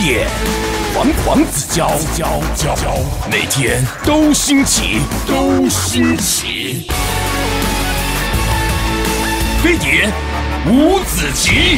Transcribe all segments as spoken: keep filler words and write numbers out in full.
碟，黄黄子佼，佼佼佼，每天都兴起，都兴起。飞碟五子棋。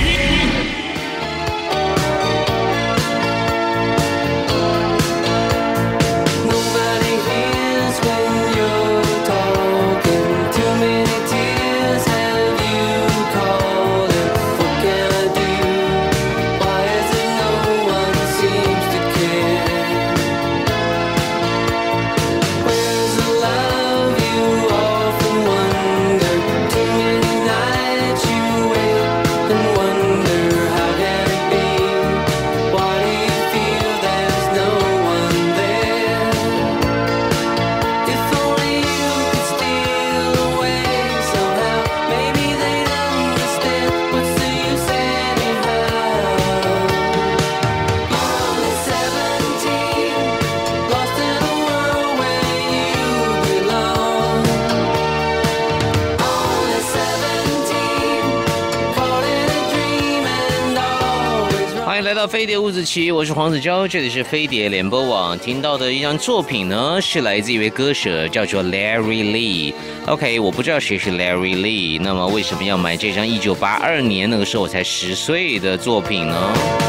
来到飞碟五子棋，我是黄子佼，这里是飞碟联播网。听到的一张作品呢，是来自一位歌手，叫做 Larry Lee。OK， 我不知道谁是 Larry Lee， 那么为什么要买这张一九八二年那个时候我才十岁的作品呢？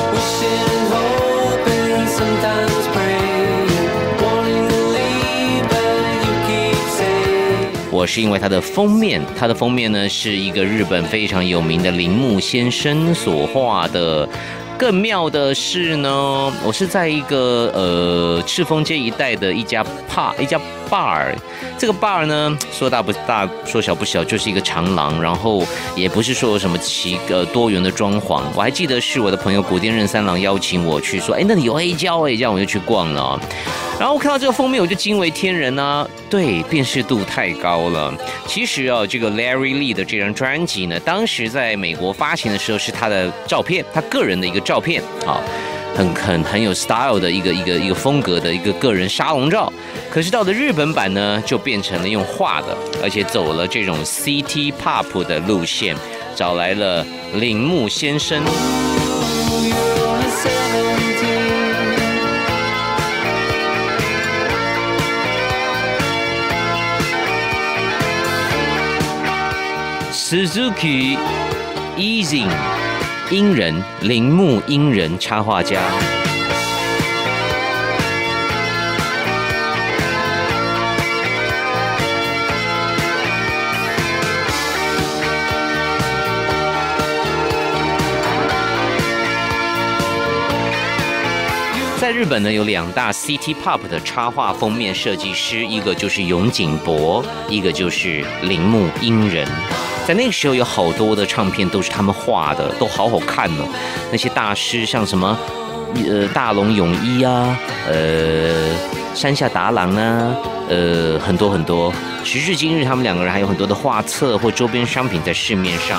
我是因为它的封面，它的封面呢是一个日本非常有名的铃木先生所画的。更妙的是呢，我是在一个呃赤峰街一带的一家 bar 一家 bar， 这个 bar 呢说大不大，说小不小，就是一个长廊，然后也不是说有什么奇呃多元的装潢。我还记得是我的朋友古田任三郎邀请我去说，哎，那里有黑胶哎，这样我就去逛了、哦。然后我看到这个封面，我就惊为天人啊！对，辨识度太高了。其实啊，这个 Larry Lee 的这张专辑呢，当时在美国发行的时候是他的照片，他个人的一个照片啊，很很很有 style 的一个一个一个风格的一个个人沙龙照。可是到了日本版呢，就变成了用画的，而且走了这种 City Pop 的路线，找来了铃木先生。Suzuki Easing 英人铃木英人插画家，在日本呢，有两大 City Pop 的插画封面设计师，一个就是永井博，一个就是铃木英人。在那个时候有好多的唱片都是他们画的，都好好看哦。那些大师像什么，呃，大龙泳衣啊，呃，山下达郎啊，呃，很多很多。时至今日，他们两个人还有很多的画册或周边商品在市面上。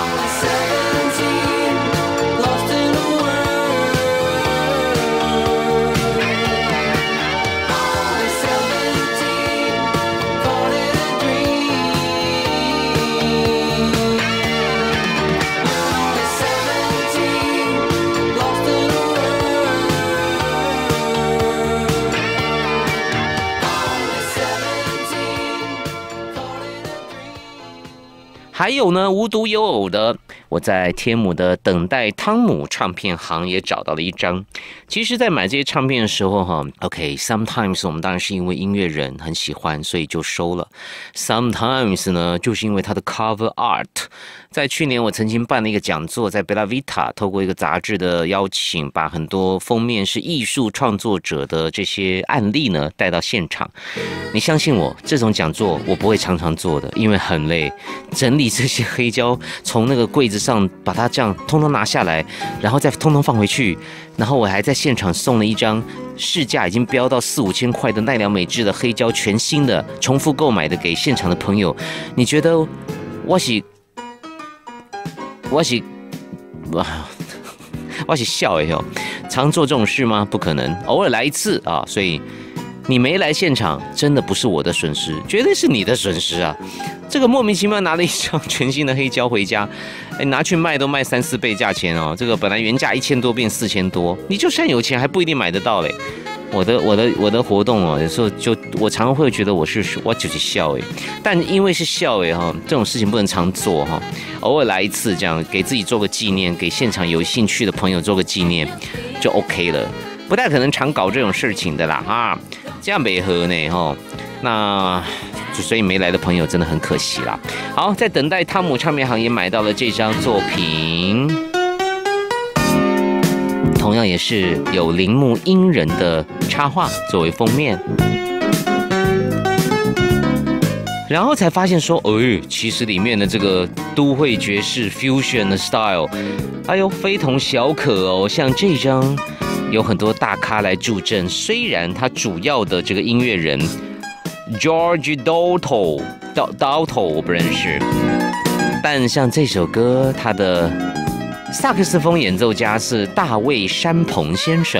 还有呢，无独有偶的，我在天母的等待汤姆唱片行也找到了一张。其实，在买这些唱片的时候，哈 ，OK，sometimes、okay, 我们当然是因为音乐人很喜欢，所以就收了。Sometimes 呢，就是因为它的 cover art。在去年，我曾经办了一个讲座，在 Bella Vita， 透过一个杂志的邀请，把很多封面是艺术创作者的这些案例呢带到现场。你相信我，这种讲座我不会常常做的，因为很累，整理这些黑胶，从那个柜子上把它这样通通拿下来，然后再通通放回去，然后我还在现场送了一张市价已经飙到四五千块的奈良美智的黑胶，全新的，重复购买的给现场的朋友。你觉得我是？我是，我是笑哎呦，常做这种事吗？不可能，偶尔来一次啊，所以你没来现场，真的不是我的损失，绝对是你的损失啊。 这个莫名其妙拿了一张全新的黑胶回家，哎，拿去卖都卖三四倍价钱哦。这个本来原价一千多变四千多，你就算有钱还不一定买得到嘞。我的我的我的活动哦，有时候就我常常会觉得我是我就是笑哎，但因为是笑哎哈，这种事情不能常做哈，偶尔来一次这样，给自己做个纪念，给现场有兴趣的朋友做个纪念，就 OK 了。不太可能常搞这种事情的啦哈，这样没合呢哈，那所以没来的朋友真的很可惜啦。好，在等待汤姆唱片行也买到了这张作品。同样也是有铃木英人的插画作为封面，然后才发现说，哎，其实里面的这个都会爵士 fusion 的 style， 哎呦，非同小可哦。像这张有很多大咖来助阵，虽然他主要的这个音乐人 George Dalto Dalto 我不认识，但像这首歌，他的萨克斯风演奏家是大卫山鹏先生，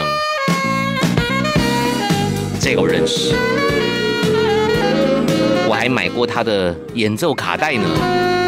这个我认识，我还买过他的演奏卡带呢。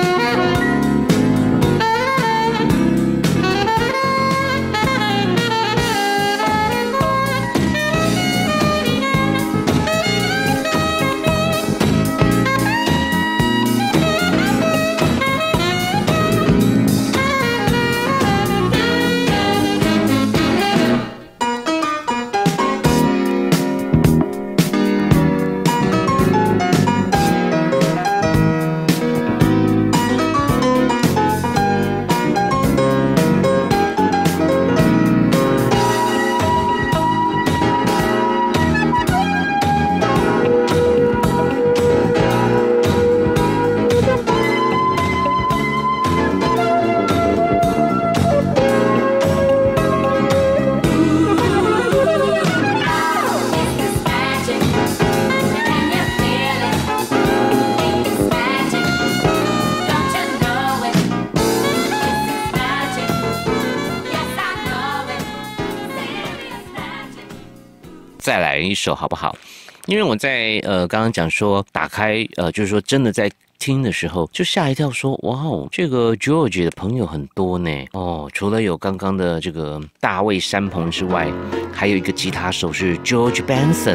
再来一首好不好？因为我在呃刚刚讲说打开呃就是说真的在听的时候就吓一跳说，哇哦，这个 George 的朋友很多呢哦，除了有刚刚的这个大卫山鹏之外，还有一个吉他手是 George Benson，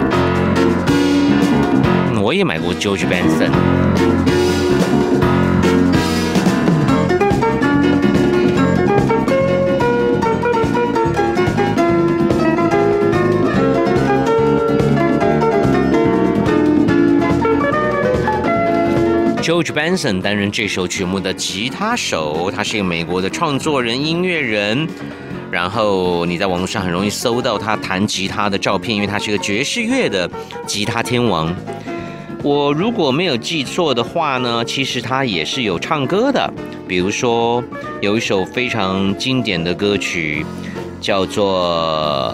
我也买过 George Benson。George Benson 担任这首曲目的吉他手，他是一个美国的创作人、音乐人。然后你在网络上很容易搜到他弹吉他的照片，因为他是一个爵士乐的吉他天王。我如果没有记错的话呢，其实他也是有唱歌的，比如说有一首非常经典的歌曲，叫做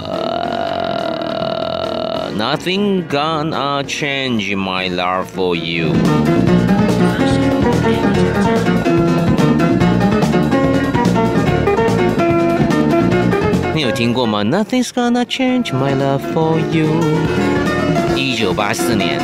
《Nothing Gonna Change My Love for You》。你有听过吗 ？Nothing's gonna change my love for you。一九八四年。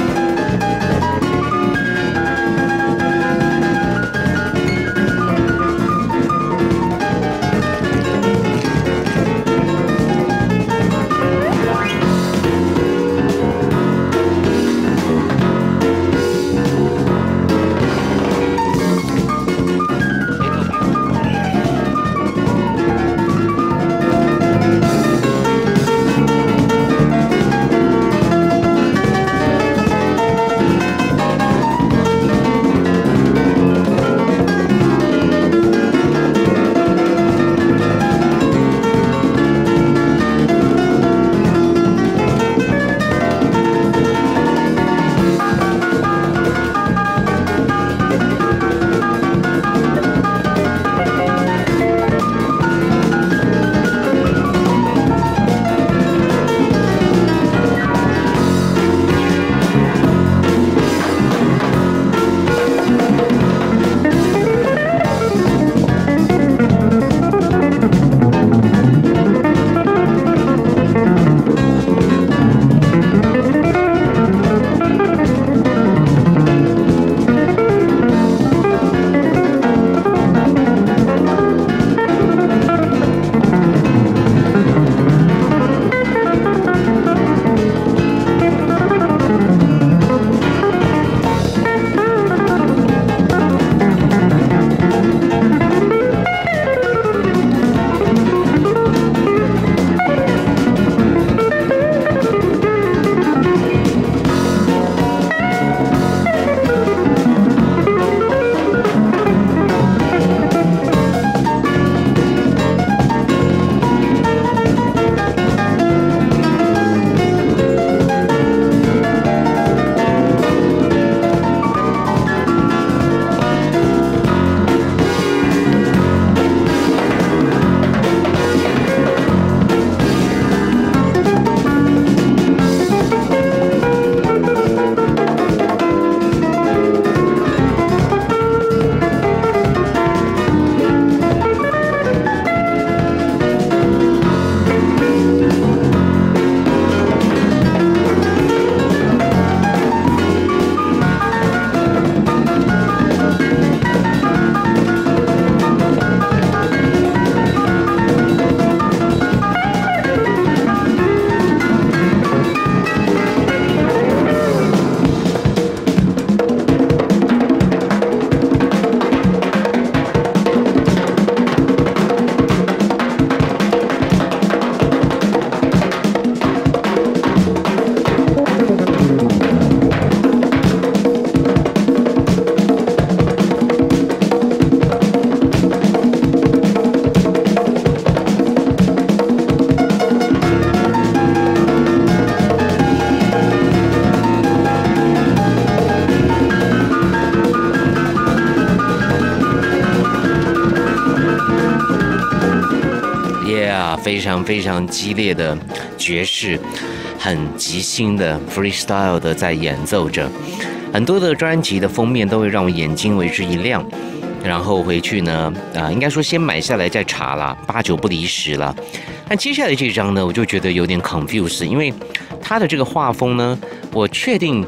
，Yeah， 非常非常激烈的爵士，很即兴的 freestyle 的在演奏着。很多的专辑的封面都会让我眼睛为之一亮，然后回去呢，啊、呃，应该说先买下来再查啦，八九不离十啦。但接下来这张呢，我就觉得有点 confused， 因为它的这个画风呢，我确定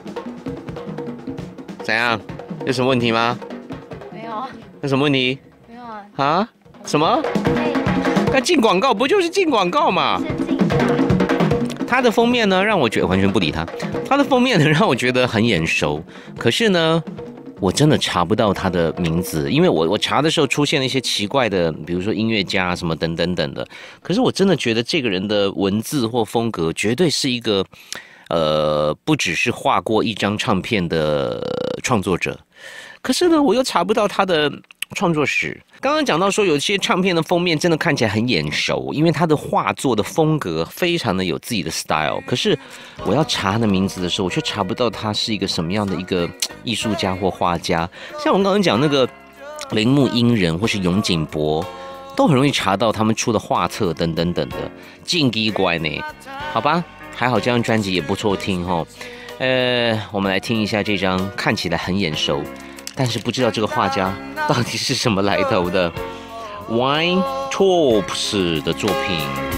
怎样？有什么问题吗？ 没有啊。 有什么问题？ 没有啊。 啊？什么？那进广告不就是进广告嘛？它的封面呢，让我觉得完全不理它。它的封面呢，让我觉得很眼熟，可是呢，我真的查不到它的名字，因为我我查的时候出现了一些奇怪的，比如说音乐家什么等等等的。可是我真的觉得这个人的文字或风格，绝对是一个。呃，不只是画过一张唱片的创作者，可是呢，我又查不到他的创作史。刚刚讲到说，有些唱片的封面真的看起来很眼熟，因为他的画作的风格非常的有自己的 style。可是我要查他的名字的时候，我却查不到他是一个什么样的一个艺术家或画家。像我刚刚讲那个铃木英人或是永井博，都很容易查到他们出的画册等等等的，劲奇怪呢？好吧。还好这张专辑也不错听哦，呃，我们来听一下这张看起来很眼熟，但是不知道这个画家到底是什么来头的 Wine Torps 的作品。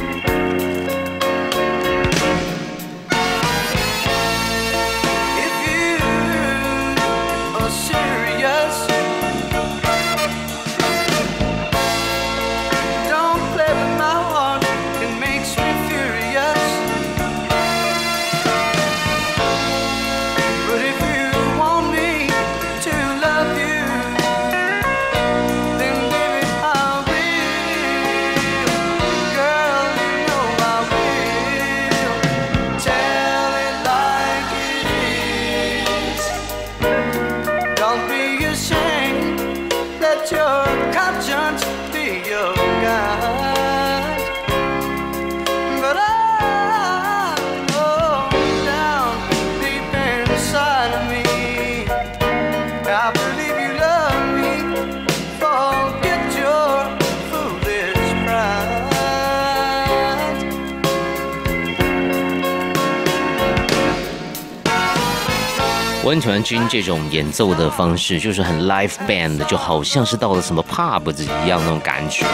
我很喜欢君这种演奏的方式，就是很 live band 的，就好像是到了什么 pub 一样那种感觉。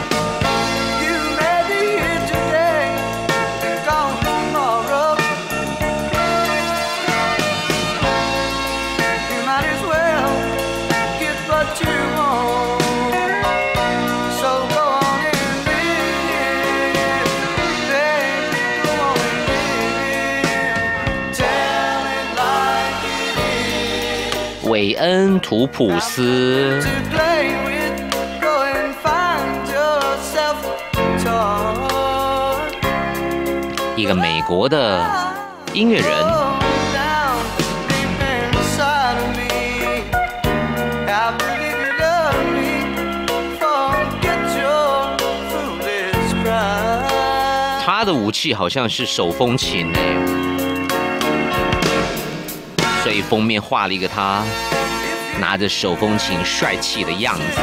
韦恩·图普斯，一个美国的音乐人。他的武器好像是手风琴哎。所以封面画了一个他拿着手风琴帅气的样子。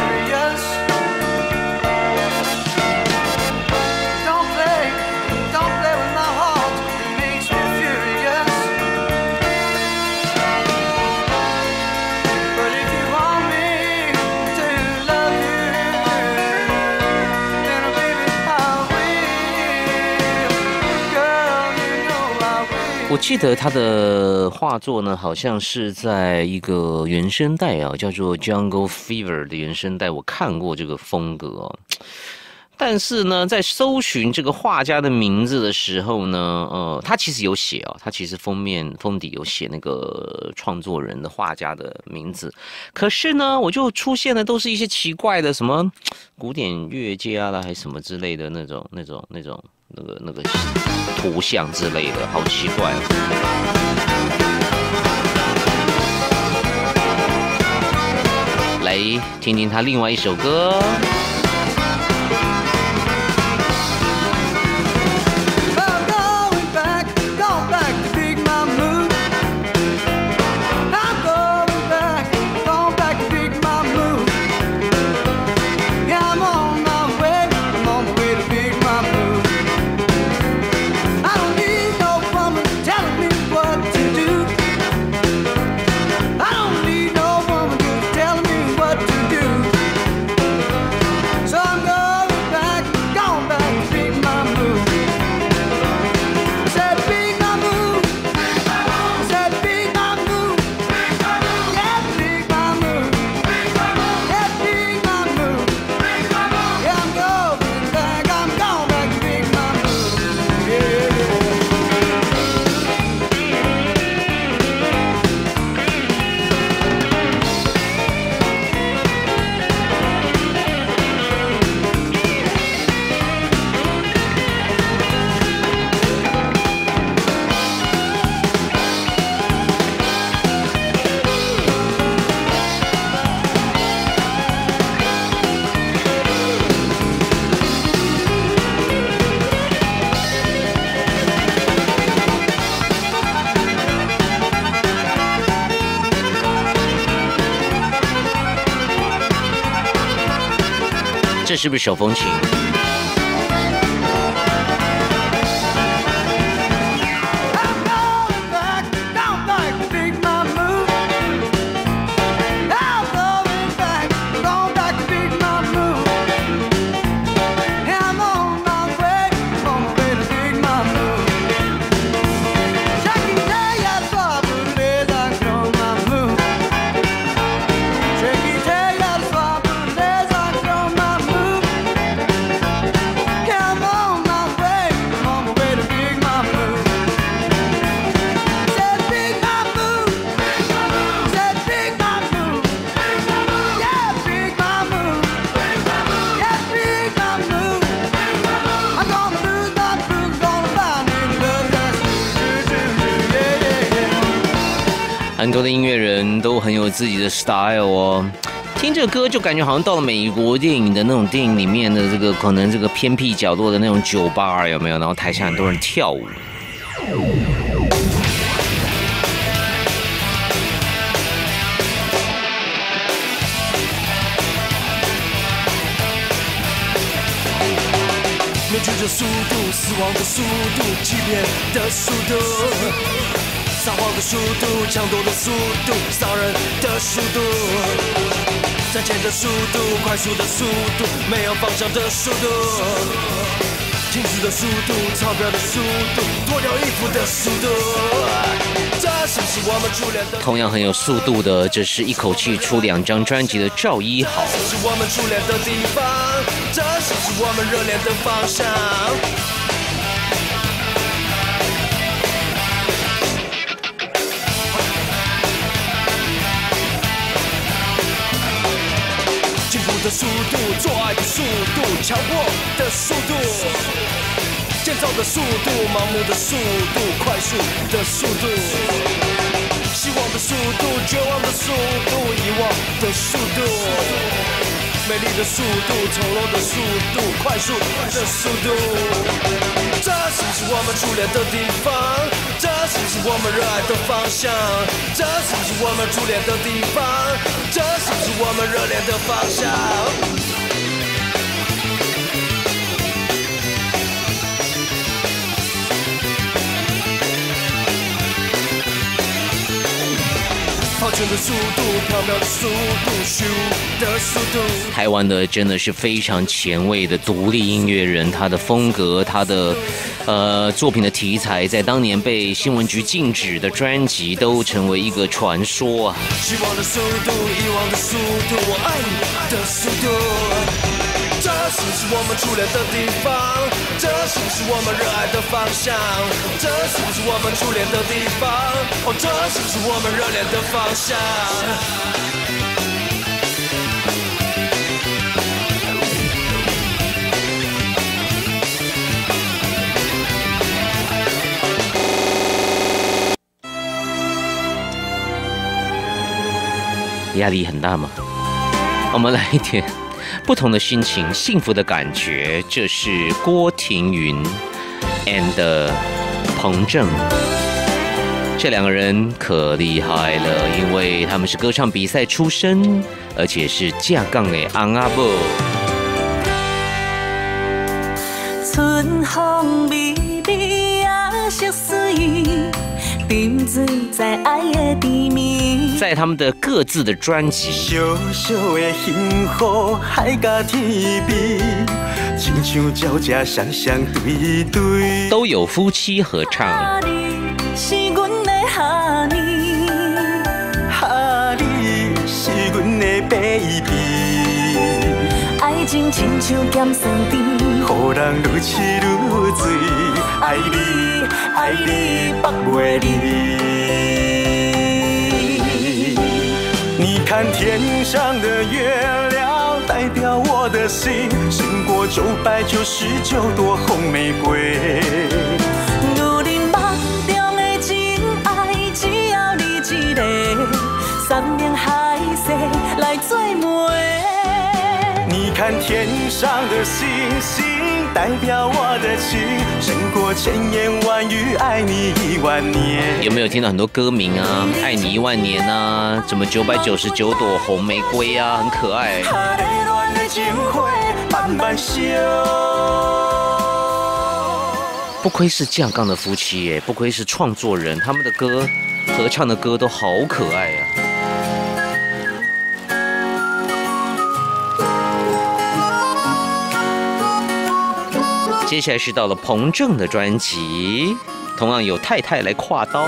我记得他的画作呢，好像是在一个原声带啊，叫做《Jungle Fever》的原声带，我看过这个风格哦。但是呢，在搜寻这个画家的名字的时候呢，呃，他其实有写哦，他其实封面封底有写那个创作人的画家的名字，可是呢，我就出现的都是一些奇怪的什么古典乐家啦，还是什么之类的那种、那种、那种。那个那个图像之类的，好奇怪哦。来听听他另外一首歌。 这是不是手风琴？很多的音乐人都很有自己的 style 哦，听这个歌就感觉好像到了美国电影的那种电影里面的这个可能这个偏僻角落的那种酒吧，有没有？然后台下很多人跳舞。 面具着速度，死亡的速度，欺骗的速度。撒谎的速度，抢夺的速度，伤人的速度，赚钱的速度，快速的速度，没有方向的速度，停止的速度，钞票的速度，脱掉衣服的速度。这是不是我们初恋的？ 同样很有速度的，这是一口气出两张专辑的赵一豪。 这是我们初恋的地方，这是不是我们热恋的方向？的速度，做爱的速度，强迫的速度，建造的速度，盲目的速度，快速的速度，希望的速度，绝望的速度，遗忘的速度，美丽的速度，丑陋的速度，快速的速度。这是不是我们初恋的地方？这是不是我们热爱的方向？这是不是我们初恋的地方？这是不是我们热恋的方向？跑圈的速度，飘渺的速度，虚无的速度。 台湾的真的是非常前卫的独立音乐人，他的风格，他的呃作品的题材，在当年被新闻局禁止的专辑，都成为一个传说啊。 希望的速度，遗忘的速度，我爱你的速度。这是不是我们初恋的地方？这是不是我们热爱的方向？这是不是我们初恋的地方？哦，这是不是我们热恋的方向？ 压力很大吗？我们来一点不同的心情，幸福的感觉。这是郭庭云 and 彭正，这两个人可厉害了，因为他们是歌唱比赛出身，而且是架杠的翁仔某。 春风微微啊，色水，沉醉在爱的甜蜜。 在他们的各自的专辑， 小小的幸福海角天边，亲像鸟只双双对对， 都有夫妻合唱。 是阮的哈尼， 哈尼是阮的 baby， 爱情亲像咸酸甜， 予人愈痴愈醉，爱你爱你放袂离。你看天上的月亮，代表我的心，胜过九百九十九朵红玫瑰。 女人梦中的真爱，只要你一个，山盟海誓来做媒。 你看天上的星星，代表我的情，胜过千言万语，爱你一万年。 有没有听到很多歌名啊？爱你一万年啊，什么九百九十九朵红玫瑰啊，很可爱。 哈热恋的情花，万挽烧。 不愧是酱杠的夫妻耶，不愧是创作人，他们的歌合唱的歌都好可爱啊。接下来是到了彭正的专辑，同样有太太来跨刀。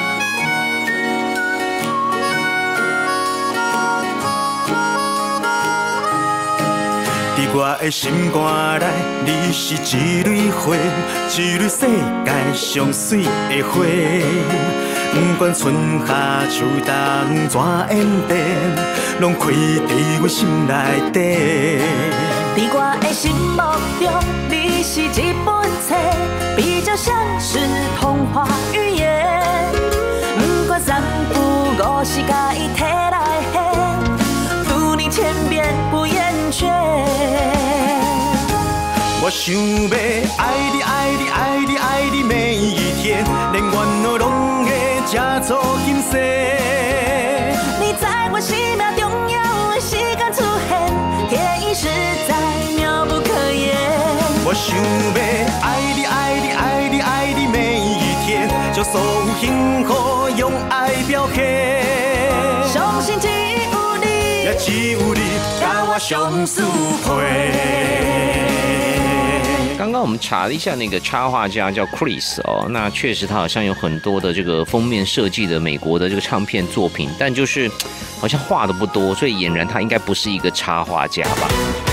伫我的心肝内，你是一蕊花，一蕊世界上水的花。不管春夏秋冬怎演变，拢开伫阮心内底。 伫我的心目中，你是一本册，比较像是童话寓言。不管三不五时，甲伊摕来演，读你千遍不厌倦。 我想要爱你爱你爱你爱你每一天，连愿望拢会加做金色。 你在我心秒中有时间出现，天意实在妙不可言。 我想要爱你爱你爱你爱你每一天，将所有幸福用爱表现。 相信只有你， 也只有你，甲我相思配。 刚刚我们查了一下，那个插画家叫 Chris 哦，那确实他好像有很多的这个封面设计的美国的这个唱片作品，但就是好像画的不多，所以俨然他应该不是一个插画家吧。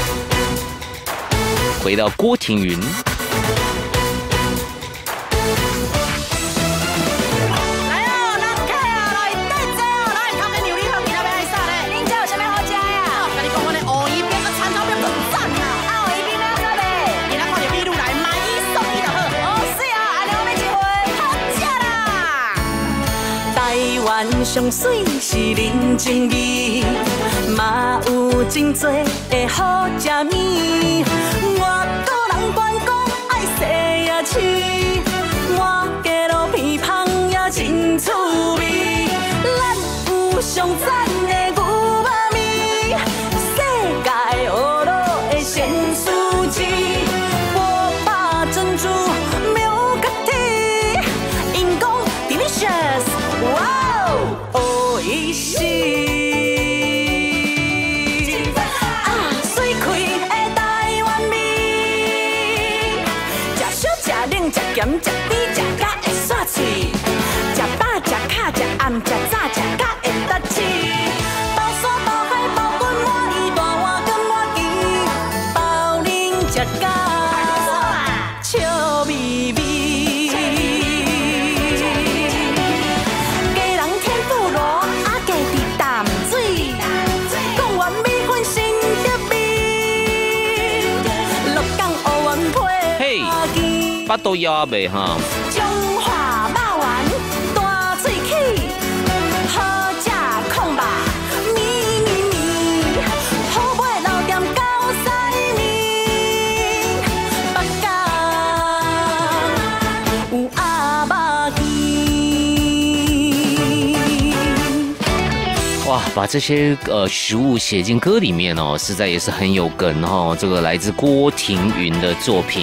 回到郭庭云。 上水是人情味，嘛有真多的好食物。我个人关讲爱洗呀饲，我家路偏芳也真趣味。咱有上赞的牛肉面，世界黑路的咸酥鸡，波霸珍珠milk tea，因讲 delicious， 哇！おいしい啊，水开的台湾味，吃烧吃冷吃咸吃甜吃甲会煞脆，吃饱吃卡吃暗吃早吃甲会达起，包山包海包滚满意大碗跟满记，包恁吃甲笑眯眯。 巴肚枵未哈？ 中华肉丸大喙齿，好食控肉咪咪咪，好买老店到西面，北港有阿肉圆。 哇，把这些呃食物写进歌里面哦，实在也是很有梗哦。这个来自郭庭云的作品。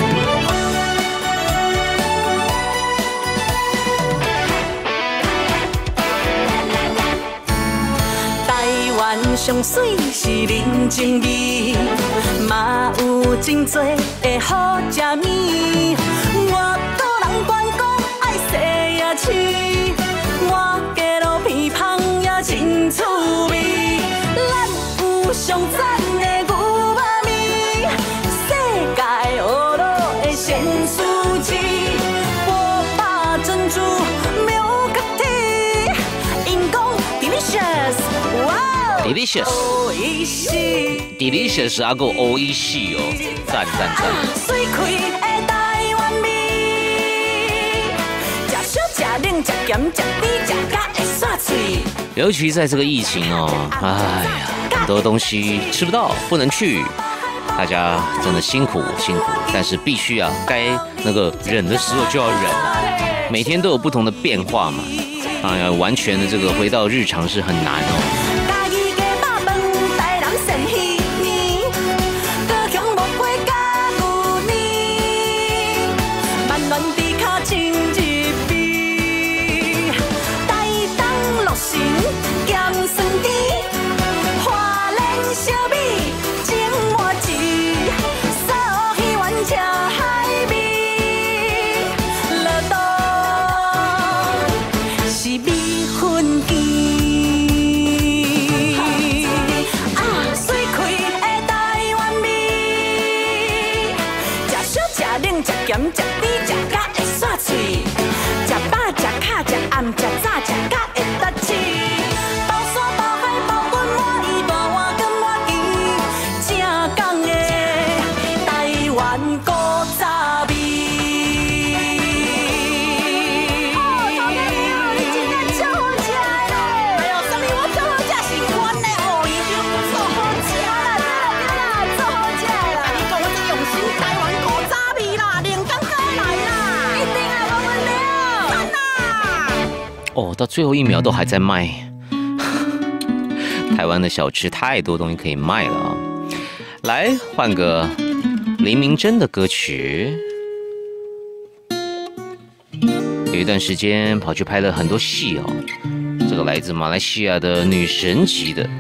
上水是人情味，嘛有真多的好食物。我个人关讲爱洗呀饲，我家路偏芳也真趣味。咱有上赞的牛肉面，世界黑路的咸酥鸡，波霸珍珠milk tea，因讲 delicious， 哇！ delicious， delicious 阿个 O E C 哦，赞赞赞！ 水开的台湾味，吃烧吃冷吃咸吃甜吃甲会煞脆。 尤其在这个疫情哦，哎呀，很多东西吃不到，不能去，大家真的辛苦辛苦，但是必须啊，该那个忍的时候就要忍，每天都有不同的变化嘛，哎呀，完全的这个回到日常是很难哦。 咸食甜食，甲会煞嘴。食饱食卡食暗食早食，甲会搭气。包山包海包阮满意，无换更满意。正港的台湾古早味。哦，头家你好，你真正超好食的嘞！哎呦，什么我超好食是阮的哦，伊就做好食啦，对啦对啦，做好食的啦。啊，你讲我这用心台湾古早味啦，连刚再来啦，一定啊，没问题哦，赞啦！ 哦，到最后一秒都还在卖。台湾的小吃太多东西可以卖了啊！来换个林明珍的歌曲。有一段时间跑去拍了很多戏哦，这个来自马来西亚的女神级的。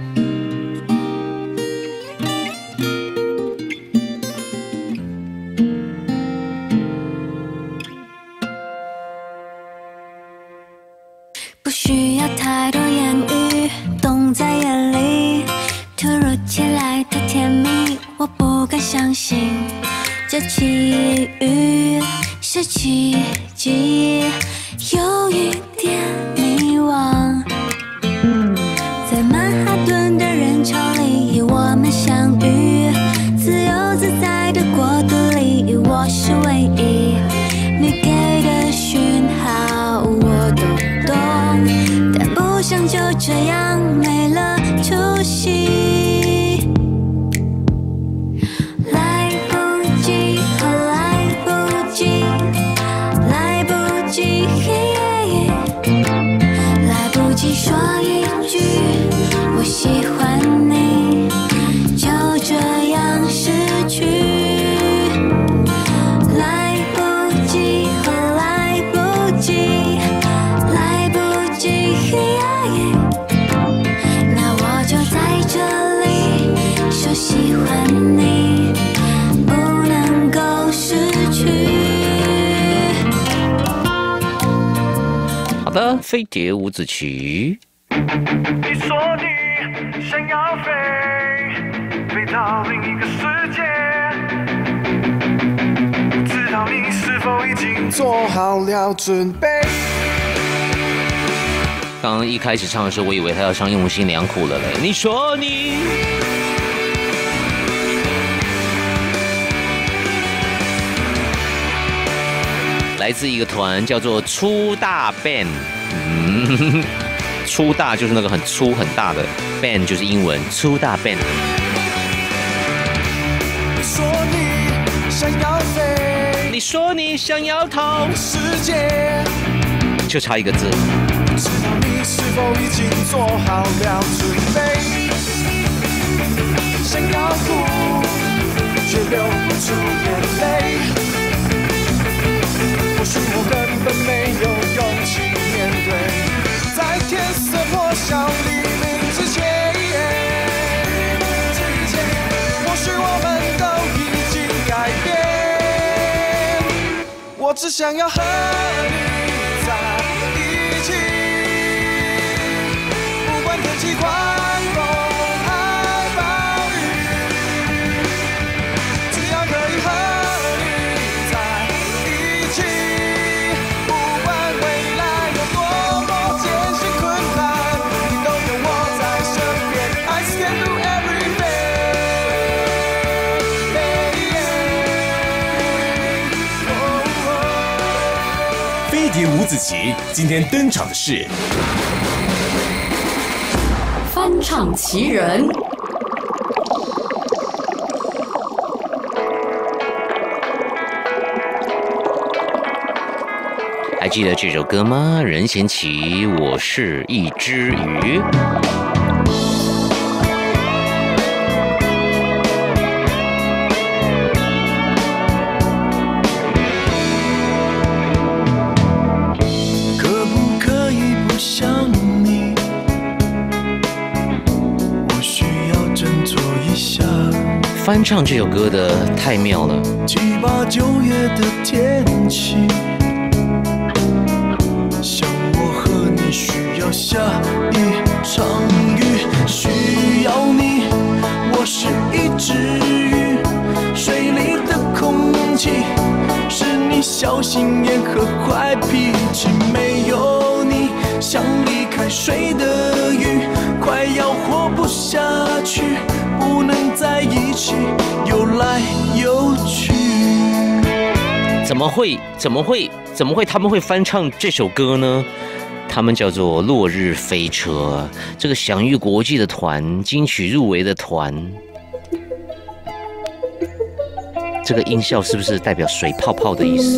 不需要太多言语，懂在眼里。突如其来的甜蜜，我不敢相信，这奇遇是奇迹，有一点迷惘。在曼哈顿的人潮里，我们相遇，自由自在的国度里，我是唯一。你给的讯号我都懂，但不想就这样没了出息。来不及，来不及，来不及，来不及说一句我喜欢你，就这样失去。来不及，来不及，来不及，那我就在这里说喜欢你，不能够失去。 好的，飞碟五子棋。 你说你想要飞，飞到另一个世界，不知道你是否已经做好了准备。 刚刚一开始唱的时候，我以为他要唱《用心良苦》了嘞。你说你来自一个团叫做粗大 band， 嗯，粗大就是那个很粗很大的 band， 就是英文粗大 band。 你说你想要飞， 你说你想要逃世界， 就差一个字。 不知道你是否已经做好了准备。想要哭，却流不出眼泪。或许我根本没有勇气面对，在天色破晓黎明之前，或许我们都已经改变。我只想要和你在一起，不管天气狂风还暴雨，只要可以和你在一起，不管未来有多么艰辛困难，你都有我在身边。I can do everything。 飞碟五子棋今天登场的是翻唱奇人。 还记得这首歌吗？任贤齐，我是一只鱼。 可不可以不想你？我需要振作一下。 翻唱这首歌的太妙了。 七八九月的天气，像我和你需要下一场雨，需要你。我是一只鱼，水里的空气是小心眼和坏脾气，没有你像离开水的鱼，快要活不下去，不能在一起，游来游去。 怎么会？怎么会？怎么会？他们会翻唱这首歌呢？他们叫做《落日飞车》，这个享誉国际的团，金曲入围的团。这个音效是不是代表水泡泡的意思？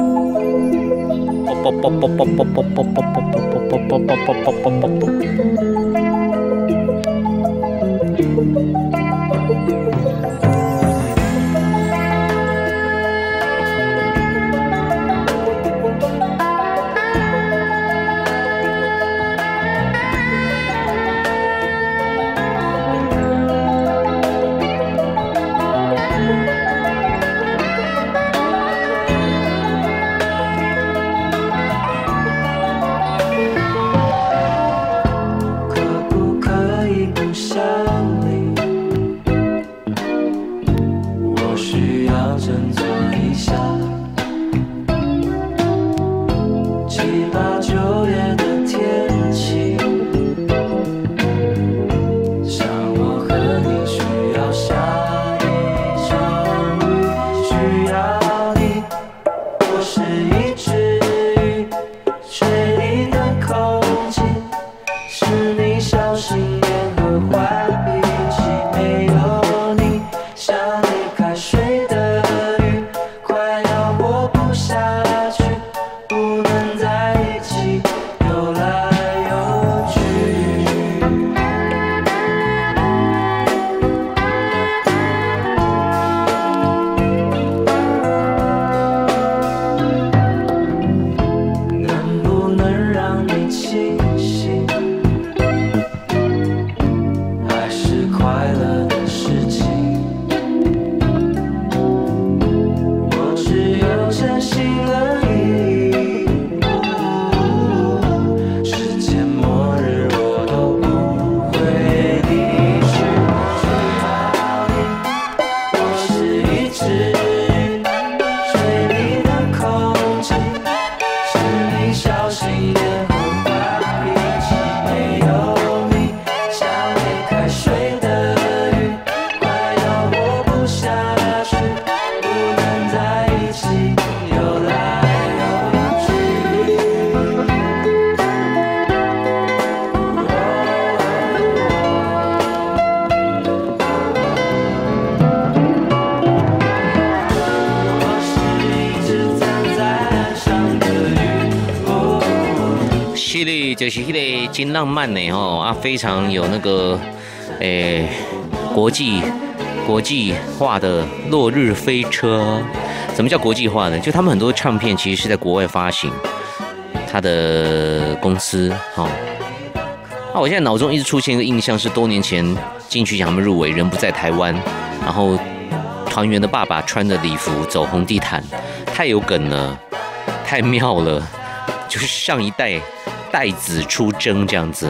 就是迄个真浪漫的吼啊，非常有那个诶、欸、国际国际化的落日飞车。什么叫国际化呢？就他们很多唱片其实是在国外发行，他的公司哈。那、啊、我现在脑中一直出现一个印象是多年前金曲奖他们入围，人不在台湾，然后团员的爸爸穿着礼服走红地毯，太有梗了，太妙了，就是上一代。带子出征这样子，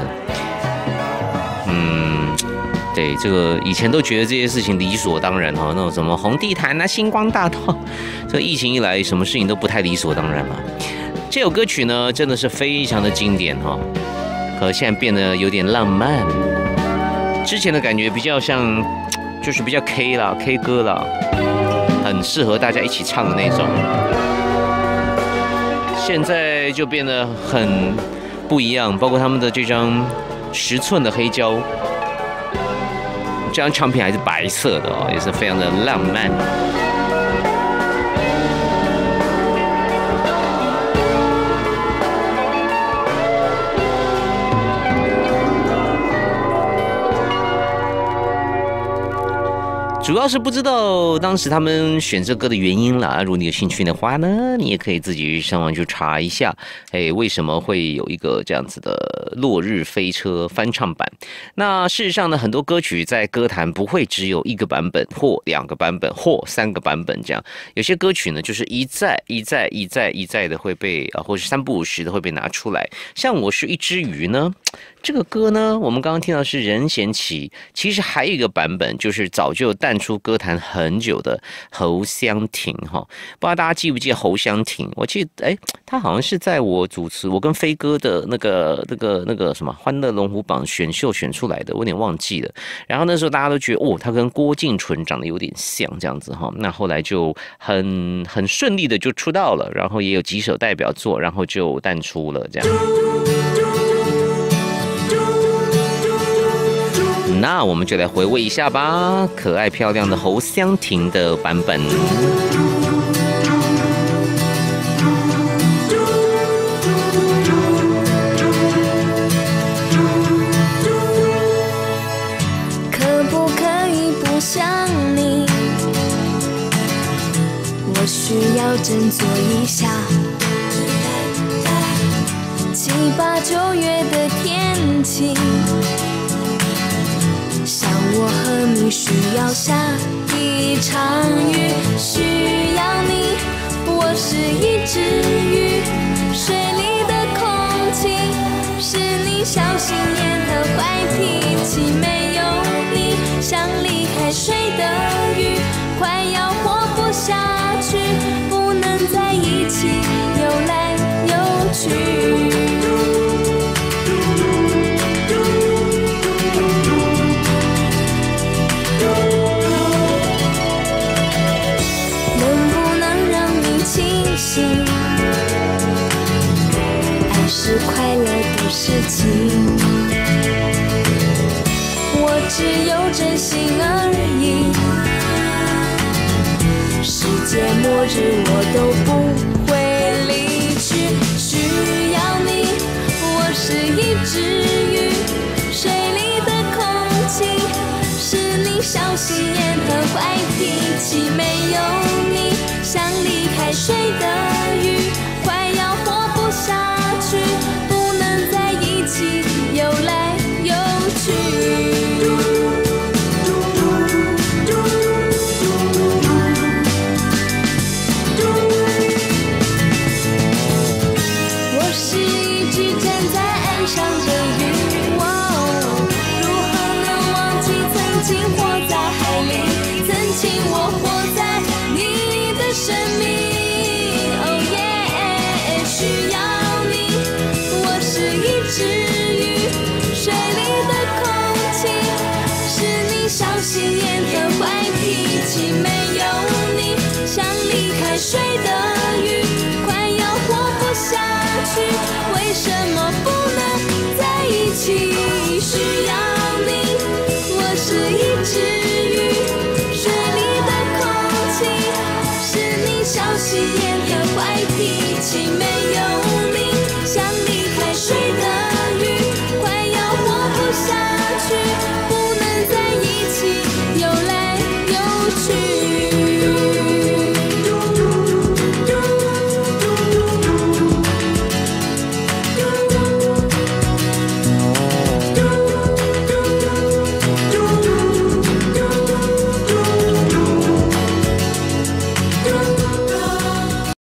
嗯，对，这个以前都觉得这些事情理所当然哈，那种什么红地毯啊、星光大道，这疫情一来，什么事情都不太理所当然了。这首歌曲呢，真的是非常的经典哈，可现在变得有点浪漫，之前的感觉比较像，就是比较 K 啦 ，K 歌啦，很适合大家一起唱的那种。现在就变得很不一样，包括他们的这张十寸的黑胶，这张唱片还是白色的哦，也是非常的浪漫。主要是不知道当时他们选这歌的原因啦。如果你有兴趣的话呢，你也可以自己上网去查一下，哎，为什么会有一个这样子的《落日飞车》翻唱版？那事实上呢，很多歌曲在歌坛不会只有一个版本，或两个版本，或三个版本这样。有些歌曲呢，就是一再、一再、一再、一再的会被啊，或是三不五时的会被拿出来。像我是一只鱼呢。 这个歌呢，我们刚刚听到是任贤齐，其实还有一个版本，就是早就淡出歌坛很久的侯湘婷哈。不知道大家记不记得侯湘婷？我记得，哎，她好像是在我主持我跟飞哥的那个那个那个什么《欢乐龙虎榜》选秀选出来的，我有点忘记了。然后那时候大家都觉得，哦，她跟郭敬淳长得有点像这样子哈。那后来就很很顺利的就出道了，然后也有几首代表作，然后就淡出了这样。那我们就来回味一下吧，可爱漂亮的侯湘婷的版本。 可不可以不想你？我需要振作一下。七八九月的天气，像我和你需要下一场雨，需要你，我是一只鱼，水里的空气是你小心眼和坏脾气，没有你像离开水的鱼，快要活不下去，不能在一起游来游去。爱是快乐的事情，我只有真心而已。世界末日我都不会离去，需要你，我是一只鱼，水里的空气是你小心眼和坏脾气，没有你像离开水的鱼，快要活不下去，不能在一起游来游去。我是一只站在岸上的鱼，哦，如何能忘记曾经活在海里，曾经我活在你的生命。Oh yeah， 需要你，我是一只鱼，水里的空气是你小心眼和坏脾气，没有你像离开水的鱼，快要活不下去，为什么不能在一起？需要你，我是一只鱼，水里的空气是你小心眼